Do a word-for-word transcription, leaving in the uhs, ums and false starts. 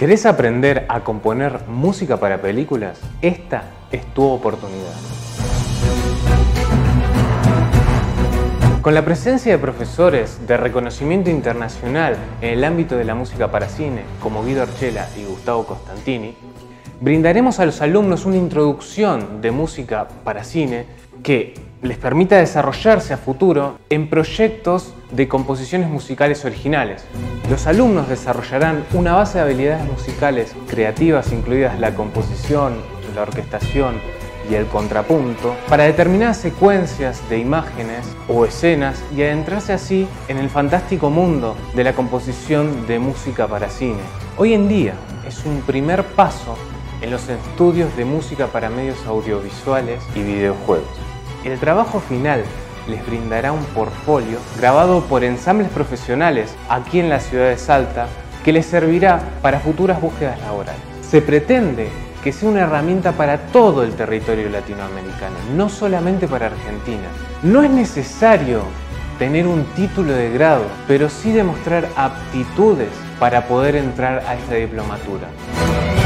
¿Querés aprender a componer música para películas? Esta es tu oportunidad. Con la presencia de profesores de reconocimiento internacional en el ámbito de la música para cine, como Guido Archela y Gustavo Costantini, brindaremos a los alumnos una introducción de música para cine que les permita desarrollarse a futuro en proyectos de composiciones musicales originales. Los alumnos desarrollarán una base de habilidades musicales creativas, incluidas la composición, la orquestación y el contrapunto, para determinadas secuencias de imágenes o escenas y adentrarse así en el fantástico mundo de la composición de música para cine. Hoy en día es un primer paso en los estudios de música para medios audiovisuales y videojuegos. El trabajo final les brindará un portfolio grabado por ensambles profesionales aquí en la ciudad de Salta que les servirá para futuras búsquedas laborales. Se pretende que sea una herramienta para todo el territorio latinoamericano, no solamente para Argentina. No es necesario tener un título de grado, pero sí demostrar aptitudes para poder entrar a esta diplomatura.